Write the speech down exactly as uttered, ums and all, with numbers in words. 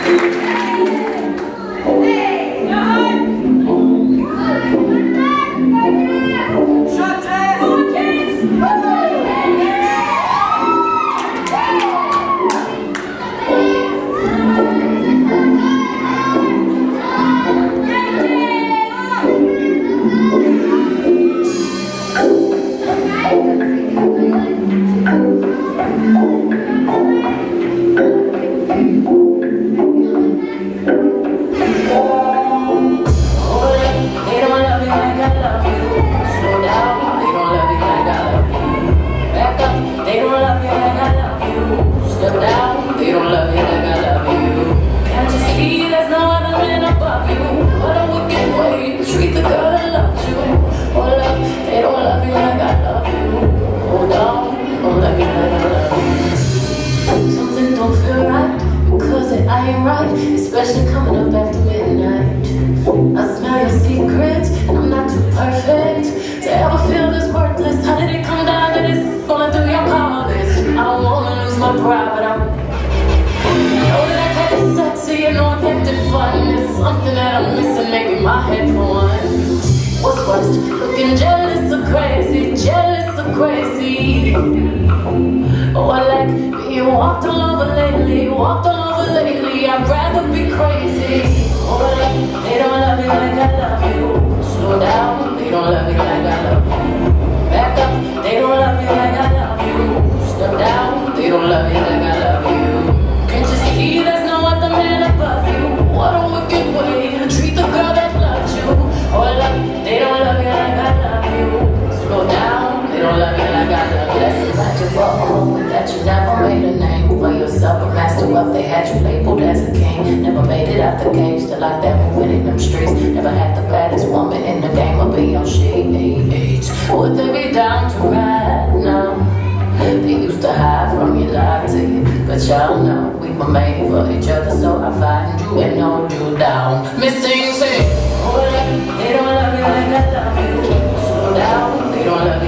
Especially coming up after midnight. I smell your secrets, and I'm not too perfect to ever feel this worthless. How did it come down to this? Falling through your colors. I don't wanna lose my pride, but I'm know that I kept it sexy, and know I kept it fun. It's something that I'm missing, maybe my head for one. What's worse, looking jealous or crazy, jealous or crazy. Oh, I like being walked all over lately, walked all over lately. I'd rather be crazy. Oh, I like, they don't love me like I love you. Slow down, they don't love me like I love you. Back up, they don't love me like I love you. Step down, they don't love me like I love you. Can't you see there's no other man above you? What a wicked way to treat the girl that loves you. Oh, I like, they don't love me like I love you. Slow down, they don't love me like I love you. Let's imagine for a moment that you never made a name for yourself, a master wealth. They had you labeled as a king. Never made it out the game, still out there moving in them streets. Never had the baddest woman in the game, or be on sheets. Would they be down to ride now? They used to hide from you, lie to you, but y'all know we were made for each other, so I find you and hold you down. Missing, say, oh, they don't love me like I love you. Slow down, they don't love